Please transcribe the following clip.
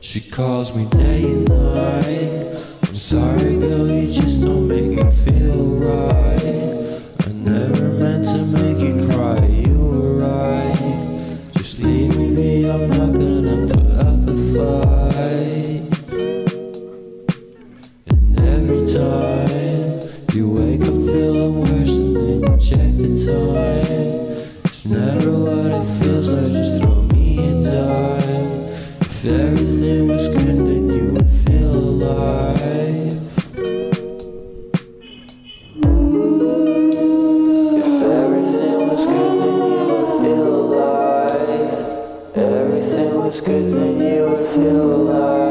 She calls me day and night. I'm sorry girl, you just don't make me feel right. I never meant to make you cry, you were right. Just leave me be, I'm not gonna put up a fight. And every time you wake up feeling worse and then you check the time. It's never what it feels like, just throw me a dime. If everything was good then you would feel alive. If everything was good then you would feel alive. Everything was good then you would feel alive.